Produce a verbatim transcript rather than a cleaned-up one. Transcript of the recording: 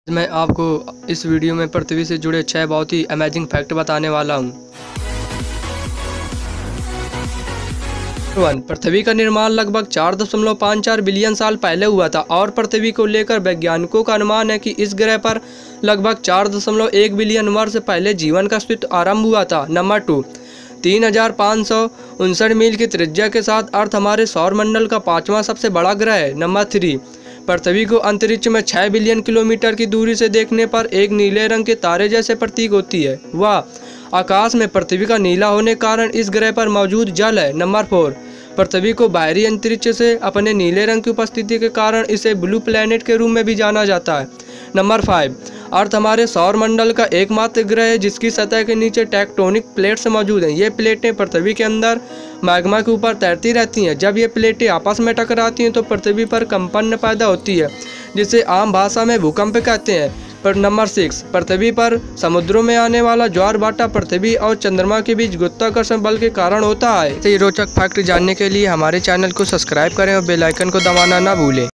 मैं आपको इस वीडियो में पृथ्वी से जुड़े छह बहुत ही अमेजिंग फैक्ट बताने वाला हूँ। वन पृथ्वी का निर्माण लगभग चार दशमलव पाँच चार बिलियन साल पहले हुआ था और पृथ्वी को लेकर वैज्ञानिकों का अनुमान है कि इस ग्रह पर लगभग चार दशमलव एक बिलियन वर्ष पहले जीवन का अस्तित्व आरंभ हुआ था। नंबर टू, तीन हजार पाँच सौ उनसठ मील की त्रिज्या के साथ अर्थ हमारे सौरमंडल का पांचवां सबसे बड़ा ग्रह है। नंबर थ्री, पृथ्वी को अंतरिक्ष में छह बिलियन किलोमीटर की दूरी से देखने पर एक नीले रंग के तारे जैसे प्रतीक होती है। वह आकाश में पृथ्वी का नीला होने के कारण इस ग्रह पर मौजूद जल है। नंबर फोर, पृथ्वी को बाहरी अंतरिक्ष से अपने नीले रंग की उपस्थिति के कारण इसे ब्लू प्लैनेट के रूप में भी जाना जाता है। नंबर फाइव, अर्थ हमारे सौरमंडल का एकमात्र ग्रह है जिसकी सतह के नीचे टेक्टोनिक प्लेट्स मौजूद हैं। ये प्लेटें पृथ्वी के अंदर मैग्मा के ऊपर तैरती रहती हैं। जब ये प्लेटें आपस में टकराती हैं तो पृथ्वी पर कंपन पैदा होती है जिसे आम भाषा में भूकंप कहते हैं। पर नंबर सिक्स, पृथ्वी पर समुद्रों में आने वाला ज्वार भाटा पृथ्वी और चंद्रमा के बीच गुरुत्वाकर्षण बल के कारण होता है। ये रोचक फैक्ट जानने के लिए हमारे चैनल को सब्सक्राइब करें और बेल आइकन को दबाना ना भूलें।